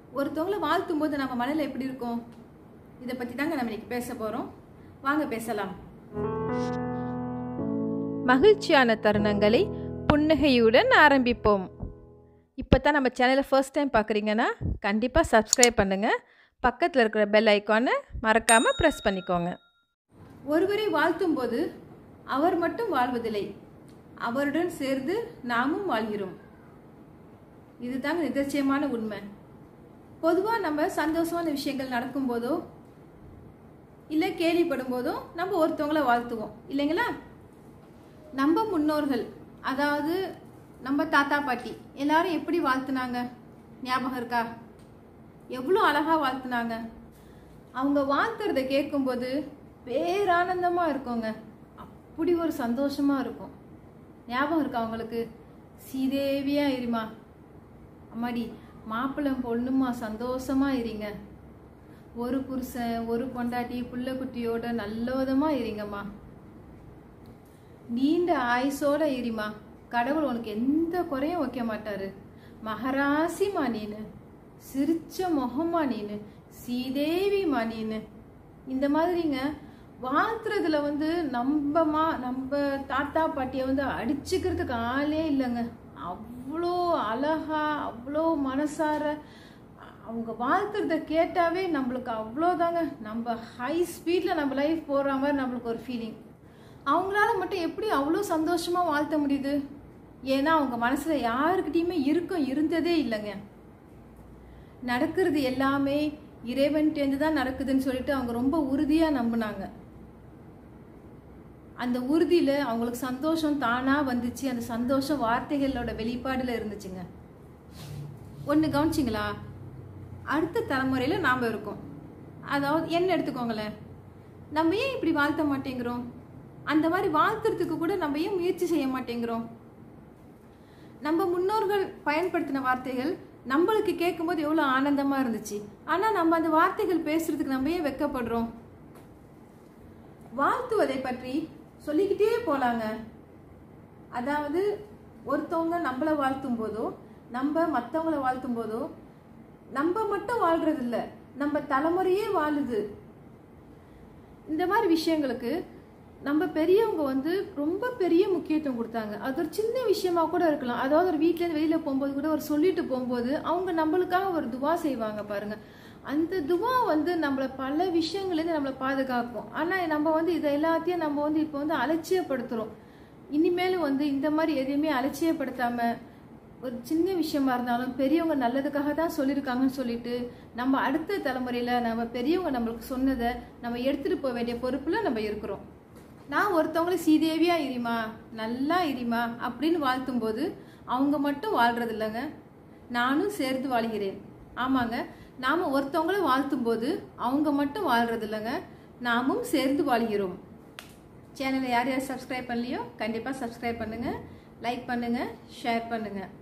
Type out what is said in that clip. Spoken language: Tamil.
ஒருத்தவங்களை வாழ்த்தும் போது நம்ம மனதில் எப்படி இருக்கும்? இதை பற்றி தாங்க நம்ம இன்னைக்கு பேச போகிறோம். வாங்க பேசலாம். மகிழ்ச்சியான தருணங்களை புன்னகையுடன் ஆரம்பிப்போம். இப்போ தான் நம்ம சேனலை ஃபர்ஸ்ட் டைம் பார்க்குறீங்கன்னா கண்டிப்பாக சப்ஸ்கிரைப் பண்ணுங்கள். பக்கத்தில் இருக்கிற பெல் ஐக்கானை மறக்காமல் ப்ரெஸ் பண்ணிக்கோங்க. ஒருவரை வாழ்த்தும் போது அவர் மட்டும் வாழ்வதில்லை, அவருடன் சேர்ந்து நாமும் வாழ்கிறோம். இதுதாங்க நிதர்சயமான உண்மை. பொதுவாக நம்ம சந்தோஷமான விஷயங்கள் நடக்கும்போதோ இல்லை கேள்விப்படும் போதோ நம்ம ஒருத்தவங்களை வாழ்த்துவோம் இல்லைங்களா? நம்ம முன்னோர்கள், அதாவது நம்ம தாத்தா பாட்டி எல்லாரும் எப்படி வாழ்த்துனாங்க ஞாபகம் இருக்கா? எவ்வளோ அழகா வாழ்த்துனாங்க. அவங்க வாழ்த்துறதை கேட்கும்போது பேரானந்தமா இருக்குங்க. அப்படி ஒரு சந்தோஷமா இருக்கும். ஞாபகம் இருக்கா உங்களுக்கு? சீதேவியா இருமா, அம்மாடி மாப்பிள்ளை பொண்ணுமா சந்தோஷமா இருங்க, ஒரு புருஷன் ஒரு பொண்டாட்டி புள்ள குட்டியோட நல்லவிதமா இருங்கம்மா, நீண்ட ஆயுசோட இருமா, கடவுள் உனக்கு எந்த குறையும் வைக்க மாட்டாரு, மகராசிமா நீனு, சிரிச்ச முகமா நீனு, சீதேவிமா நீனு. இந்த மாதிரிங்க வாழ்த்துறதுல நம்ம தாத்தா பாட்டியை அடிச்சுக்கிறதுக்கு ஆளே இல்லைங்க. அவ்வளோ அழகா அவ்வளோ மனசார அவங்க வாழ்த்துறத கேட்டாவே நம்மளுக்கு அவ்வளோதாங்க. நம்ம ஹை ஸ்பீடில் நம்ம லைஃப் போகிற மாதிரி நம்மளுக்கு ஒரு ஃபீலிங். அவங்களால மட்டும் எப்படி அவ்வளோ சந்தோஷமாக வாழ்த்த முடியுது? ஏன்னா அவங்க மனசில் யாருக்கிட்டையுமே இருந்ததே இல்லைங்க. நடக்கிறது எல்லாமே இறைவன்கிட்டேருந்து தான் நடக்குதுன்னு சொல்லிட்டு அவங்க ரொம்ப உறுதியாக நம்பினாங்க. அந்த உறுதியில் அவங்களுக்கு சந்தோஷம் தானாக வந்துச்சு. அந்த சந்தோஷம் வார்த்தைகளோட வெளிப்பாடில் இருந்துச்சுங்க. ஒன்று கவனிச்சிங்களா? அடுத்த தலைமுறையில் நாம் இருக்கோம். அதாவது என்ன எடுத்துக்கோங்களேன், நம்ம ஏன் இப்படி வாழ்த்த மாட்டேங்கிறோம்? அந்த மாதிரி வாழ்த்துறதுக்கு கூட நம்ம ஏன் முயற்சி செய்ய மாட்டேங்கிறோம்? நம்ம முன்னோர்கள் பயன்படுத்தின வார்த்தைகள் நம்மளுக்கு கேட்கும்போது எவ்வளோ ஆனந்தமாக இருந்துச்சு. ஆனால் நம்ம அந்த வார்த்தைகள் பேசுறதுக்கு நம்ம ஏன் வெட்கப்படுறோம்? வாழ்த்துவதை பற்றி சொல்லிக்கிட்டே போலாங்க. அதாவது ஒருத்தவங்க நம்மளை வாழ்த்தும் போதோ நம்ம மற்றவங்களை வாழ்த்தும் போதோ நம்ம மட்டும் வாழ்றது இல்லை, நம்ம தலைமுறையே வாழுது. இந்த மாதிரி விஷயங்களுக்கு நம்ம பெரியவங்க ரொம்ப பெரிய முக்கியத்துவம் கொடுத்தாங்க. அது ஒரு சின்ன விஷயமா கூட இருக்கலாம். அதாவது ஒரு வீட்டிலேருந்து வெளியில் போகும்போது கூட ஒரு சொல்லிட்டு போகும்போது அவங்க நம்மளுக்காக ஒரு துவா செய்வாங்க பாருங்க. அந்த துவா நம்மளை பல விஷயங்கள்லேருந்து நம்மளை பாதுகாக்கும். ஆனால் நம்ம இதை எல்லாத்தையும் நம்ம இப்போ அலட்சியப்படுத்துகிறோம். இனிமேலும் இந்த மாதிரி எதையுமே அலட்சியப்படுத்தாமல் ஒரு சின்ன விஷயமா இருந்தாலும் பெரியவங்க நல்லதுக்காக தான் சொல்லியிருக்காங்கன்னு சொல்லிட்டு நம்ம அடுத்த தலைமுறையில் நம்ம பெரியவங்க நம்மளுக்கு சொன்னதை நம்ம எடுத்துகிட்டு போக வேண்டிய பொறுப்பில் நம்ம இருக்கிறோம். நான் ஒருத்தவங்களை சீதேவியா இருமா, நல்லா இருமா அப்படின்னு வாழ்த்தும் போது அவங்க மட்டும் வாழ்றது இல்லைங்க, நானும் சேர்ந்து வாழ்கிறேன். ஆமாங்க, நாம் ஒருத்தவங்களை வாழ்த்தும் போது அவங்க மட்டும் வாழ்றது இல்லைங்க, நாமும் சேர்ந்து வாழ்கிறோம். சேனலை யார் யார் சப்ஸ்கிரைப் பண்ணலையோ கண்டிப்பாக சப்ஸ்கிரைப் பண்ணுங்கள், லைக் பண்ணுங்கள், ஷேர் பண்ணுங்கள்.